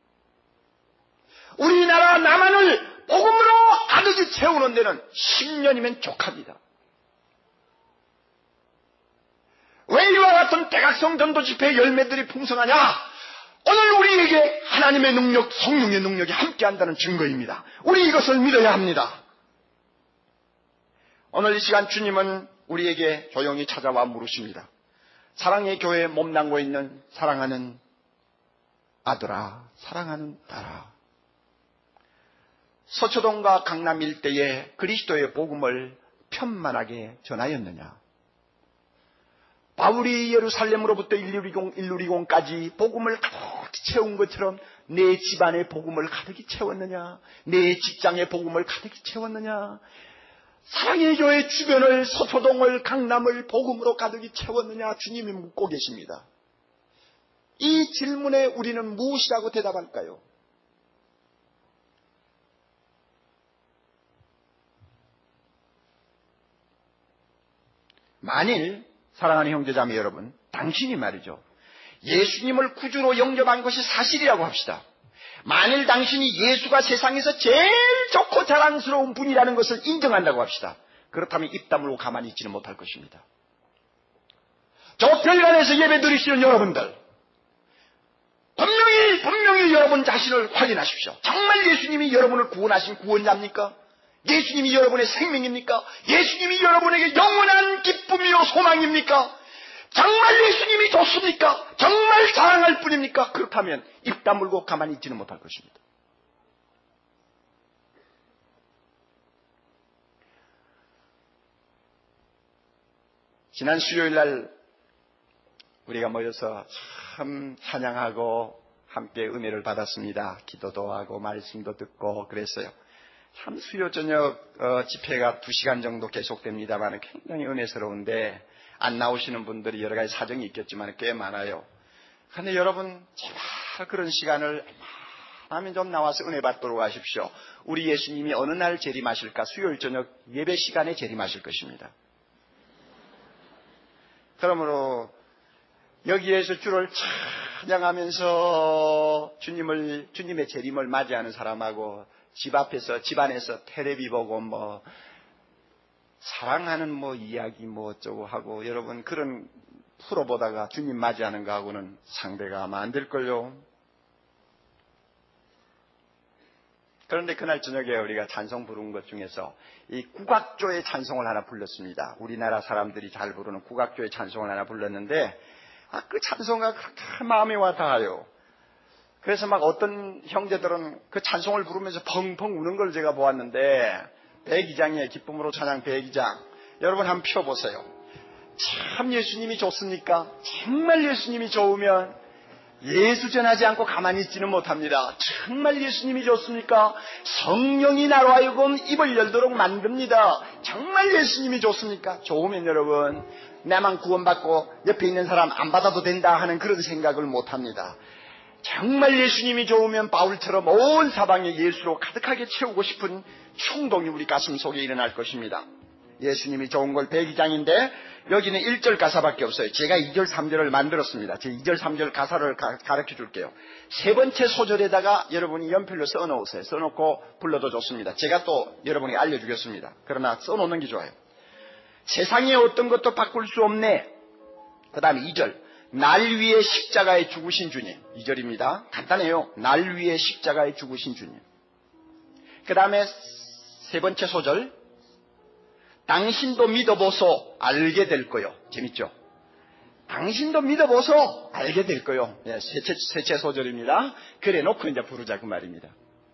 우리나라 남한을 복음으로 가득히 채우는 데는 십 년이면 족합니다. 왜 이와 같은 대각성 전도 집회의 열매들이 풍성하냐? 오늘 우리에게 하나님의 능력, 성령의 능력이 함께한다는 증거입니다. 우리 이것을 믿어야 합니다. 오늘 이 시간 주님은 우리에게 조용히 찾아와 물으십니다. 사랑의 교회에 몸담고 있는 사랑하는 아들아, 사랑하는 딸아, 서초동과 강남 일대에 그리스도의 복음을 편만하게 전하였느냐? 바울이 예루살렘으로부터 일루리공, 일루리공까지 복음을 가득히 채운 것처럼 내 집안의 복음을 가득히 채웠느냐? 내 직장의 복음을 가득히 채웠느냐? 사랑의 교회 주변을, 서초동을, 강남을 복음으로 가득히 채웠느냐? 주님이 묻고 계십니다. 이 질문에 우리는 무엇이라고 대답할까요? 만일 사랑하는 형제자매 여러분, 당신이 말이죠, 예수님을 구주로 영접한 것이 사실이라고 합시다. 만일 당신이 예수가 세상에서 제일 좋고 자랑스러운 분이라는 것을 인정한다고 합시다. 그렇다면 입 다물고 가만히 있지는 못할 것입니다. 저 별관에서 예배 드리시는 여러분들, 분명히 분명히 여러분 자신을 확인하십시오. 정말 예수님이 여러분을 구원하신 구원자입니까? 예수님이 여러분의 생명입니까? 예수님이 여러분에게 영원한 기쁨이요 소망입니까? 정말 예수님이 좋습니까? 정말 자랑할 뿐입니까? 그렇다면 입 다물고 가만히 있지는 못할 것입니다. 지난 수요일 날 우리가 모여서 참 찬양하고 함께 은혜를 받았습니다. 기도도 하고 말씀도 듣고 그랬어요. 참 수요 저녁 어, 집회가 두 시간 정도 계속됩니다만 굉장히 은혜스러운데 안 나오시는 분들이 여러 가지 사정이 있겠지만 꽤 많아요. 그런데 여러분 제발 그런 시간을 하면 좀 나와서 은혜 받도록 하십시오. 우리 예수님이 어느 날 재림하실까? 수요일 저녁 예배 시간에 재림하실 것입니다. 그러므로 여기에서 주를 찬양하면서 주님을, 주님의 재림을 맞이하는 사람하고 집 앞에서, 집 안에서 테레비 보고 뭐 사랑하는 뭐 이야기 뭐 어쩌고 하고 여러분 그런 풀어보다가 주님 맞이하는 거하고는 상대가 아마 안 될걸요. 그런데 그날 저녁에 우리가 찬송 부른 것 중에서 이 국악조의 찬송을 하나 불렀습니다. 우리나라 사람들이 잘 부르는 국악조의 찬송을 하나 불렀는데 아, 그 찬송가 그렇게 마음에 와 닿아요. 그래서 막 어떤 형제들은 그 찬송을 부르면서 펑펑 우는 걸 제가 보았는데 배기장이에요. 기쁨으로 찬양 배기장. 여러분 한번 펴보세요. 참 예수님이 좋습니까? 정말 예수님이 좋으면 예수 전하지 않고 가만히 있지는 못합니다. 정말 예수님이 좋습니까? 성령이 나로 하여금 입을 열도록 만듭니다. 정말 예수님이 좋습니까? 좋으면 여러분 나만 구원받고 옆에 있는 사람 안 받아도 된다 하는 그런 생각을 못합니다. 정말 예수님이 좋으면 바울처럼 온 사방에 예수로 가득하게 채우고 싶은 충동이 우리 가슴 속에 일어날 것입니다. 예수님이 좋은 걸 배기장인데 여기는 일 절 가사밖에 없어요. 제가 이 절 삼 절을 만들었습니다. 제가 이 절 삼 절 가사를 가, 가르쳐 줄게요. 세 번째 소절에다가 여러분이 연필로 써놓으세요. 써놓고 불러도 좋습니다. 제가 또 여러분에게 알려주겠습니다. 그러나 써놓는 게 좋아요. 세상에 어떤 것도 바꿀 수 없네. 그 다음에 이 절 날 위해 십자가에 죽으신 주님. 이 절입니다. 간단해요. 날 위해 십자가에 죽으신 주님. 그 다음에 세 번째 소절 당신도 믿어보소 알게 될 거요. 재밌죠? 당신도 믿어보소 알게 될 거요. 예, 셋째, 셋째 소절입니다. 그래 놓고 이제 부르자 그 말입니다.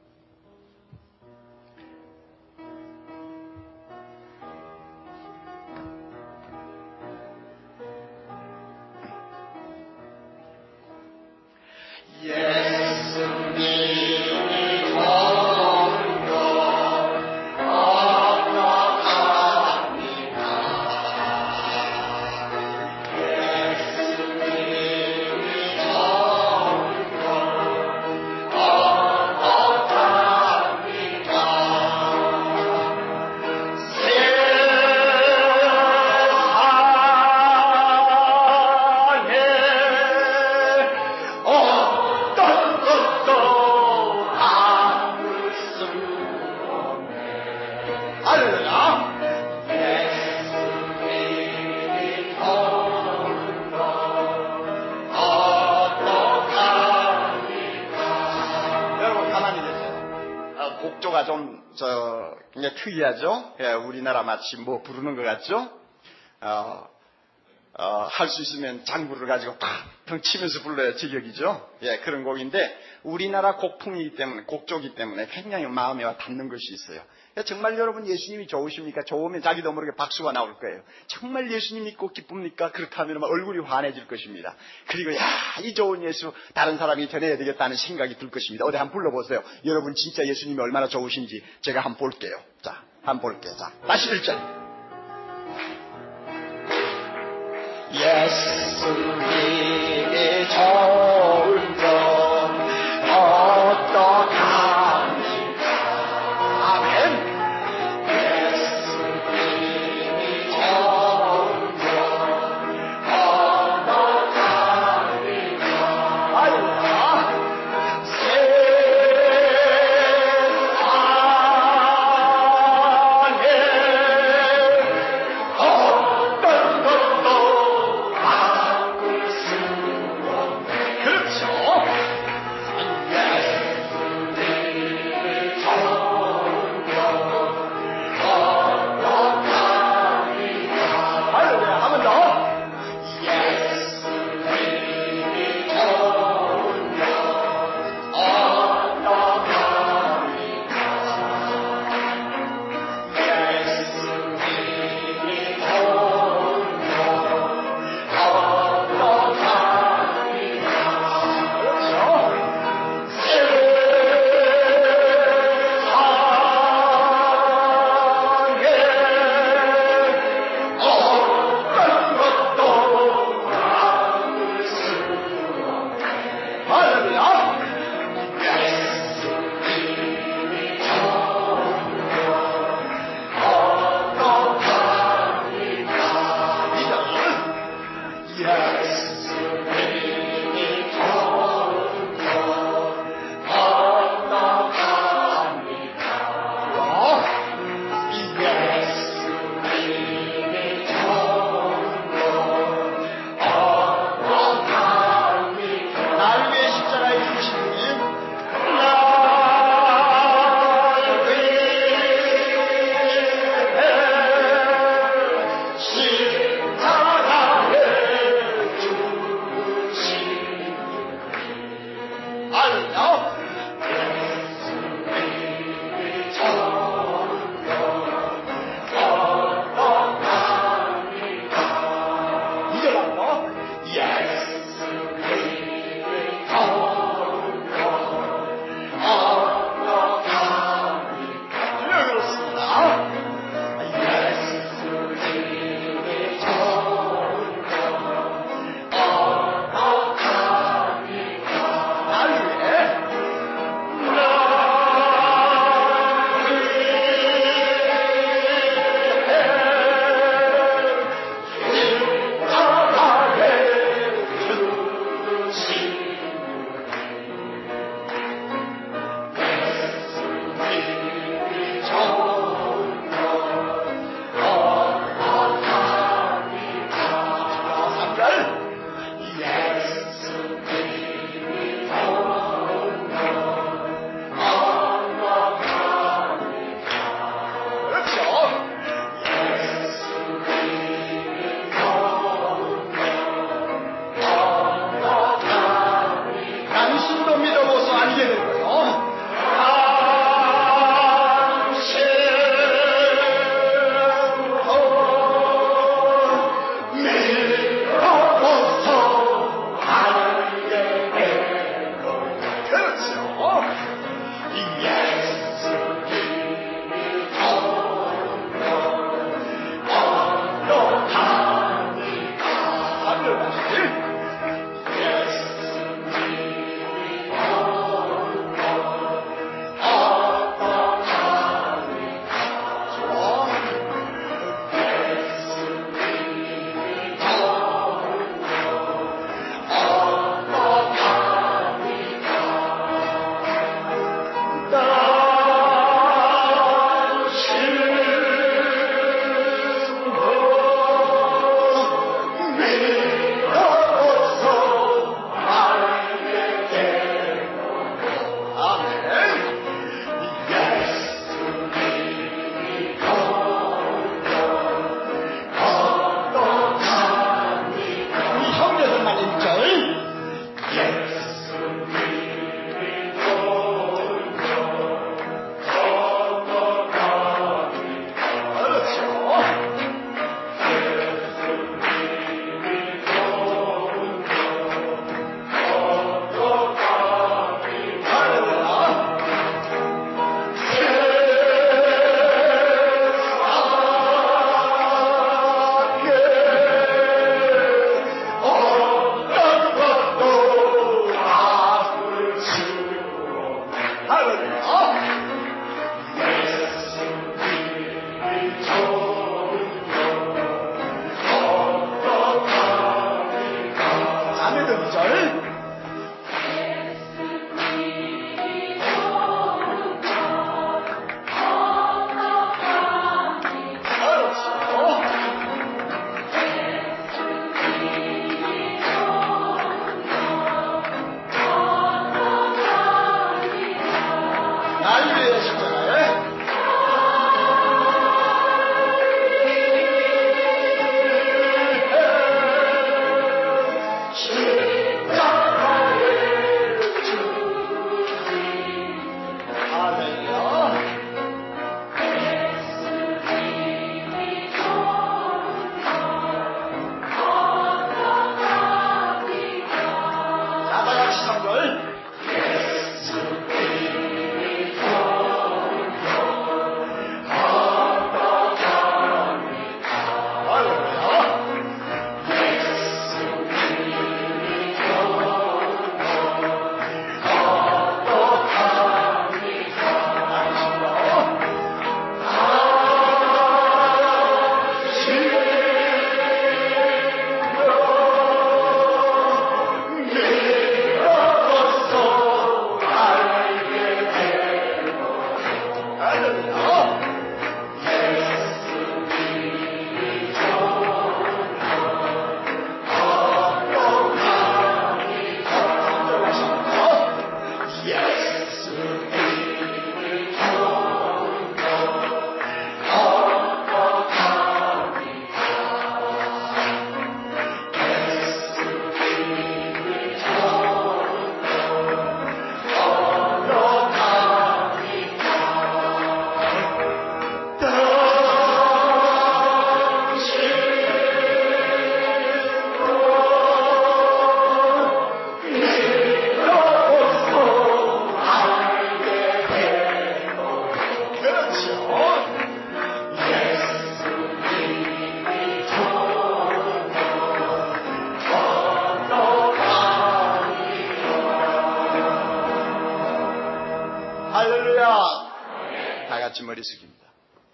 곡조가 좀, 저, 굉장히 특이하죠? 예, 우리나라 마치 뭐 부르는 것 같죠? 어, 어, 할 수 있으면 장구를 가지고 팍 치면서 불러야 제격이죠? 예, 그런 곡인데, 우리나라 곡풍이기 때문에, 곡조기 때문에 굉장히 마음에 와 닿는 것이 있어요. 정말 여러분 예수님이 좋으십니까? 좋으면 자기도 모르게 박수가 나올 거예요. 정말 예수님 믿고 기쁩니까? 그렇다면 얼굴이 환해질 것입니다. 그리고 야, 이 좋은 예수 다른 사람이 전해야 되겠다는 생각이 들 것입니다. 어디 한번 불러보세요. 여러분 진짜 예수님이 얼마나 좋으신지 제가 한번 볼게요. 자, 한번 볼게요. 자, 다시 일 절. 예수님이 좋은 점 어떡합니까? 아멘. 예수님이 좋은 점 어떡합니까? 아이고야. 세상에 어떤 것도 할렐루야! 다 같이 머리 숙입니다.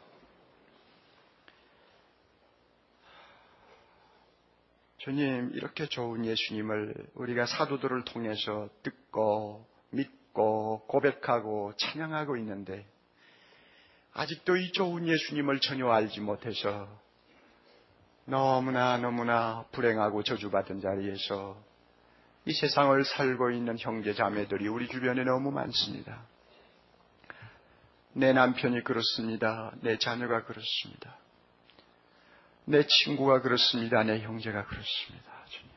주님, 이렇게 좋은 예수님을 우리가 사도들을 통해서 듣고 믿고 고백하고 찬양하고 있는데 아직도 이 좋은 예수님을 전혀 알지 못해서 너무나 너무나 불행하고 저주받은 자리에서 이 세상을 살고 있는 형제 자매들이 우리 주변에 너무 많습니다. 내 남편이 그렇습니다. 내 자녀가 그렇습니다. 내 친구가 그렇습니다. 내 형제가 그렇습니다. 주님.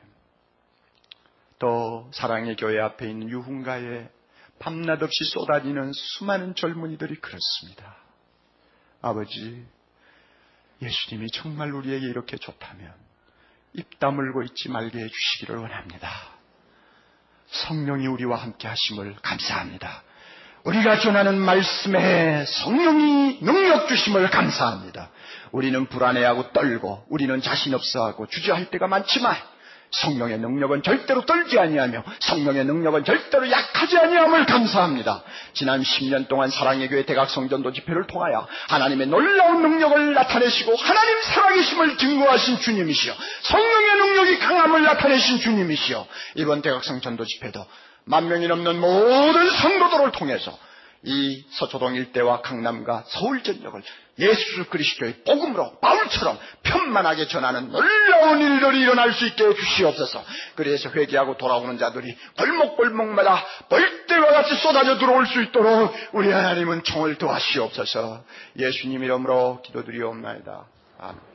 또 사랑의 교회 앞에 있는 유흥가에 밤낮 없이 쏟아지는 수많은 젊은이들이 그렇습니다. 아버지, 예수님이 정말 우리에게 이렇게 좋다면 입 다물고 있지 말게 해주시기를 원합니다. 성령이 우리와 함께 하심을 감사합니다. 우리가 전하는 말씀에 성령이 능력 주심을 감사합니다. 우리는 불안해하고 떨고 우리는 자신 없어하고 주저할 때가 많지만 성령의 능력은 절대로 떨지 아니하며 성령의 능력은 절대로 약하지 아니함을 감사합니다. 지난 십 년 동안 사랑의 교회 대각성전도 집회를 통하여 하나님의 놀라운 능력을 나타내시고 하나님 살아계심을 증거하신 주님이시여, 성령의 능력이 강함을 나타내신 주님이시여, 이번 대각성전도 집회도 만 명이 넘는 모든 성도들을 통해서 이 서초동 일대와 강남과 서울 전역을 예수 그리스도의 복음으로 바울처럼 편만하게 전하는 놀라운 일들이 일어날 수 있게 해주시옵소서. 그래서 회개하고 돌아오는 자들이 골목골목마다 벌떼와 같이 쏟아져 들어올 수 있도록 우리 하나님은 총을 도하시옵소서. 예수님 이름으로 기도드리옵나이다. 아멘.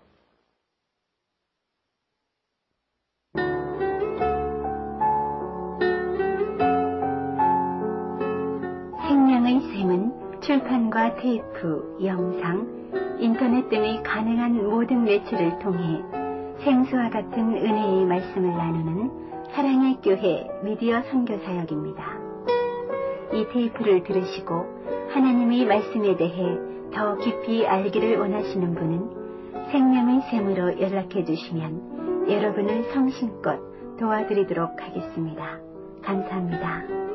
생명의 샘은 출판과 테이프, 영상, 인터넷 등의 가능한 모든 매체를 통해 생수와 같은 은혜의 말씀을 나누는 사랑의 교회 미디어 선교사역입니다. 이 테이프를 들으시고 하나님의 말씀에 대해 더 깊이 알기를 원하시는 분은 생명의 샘으로 연락해 주시면 여러분을 성심껏 도와드리도록 하겠습니다. 감사합니다.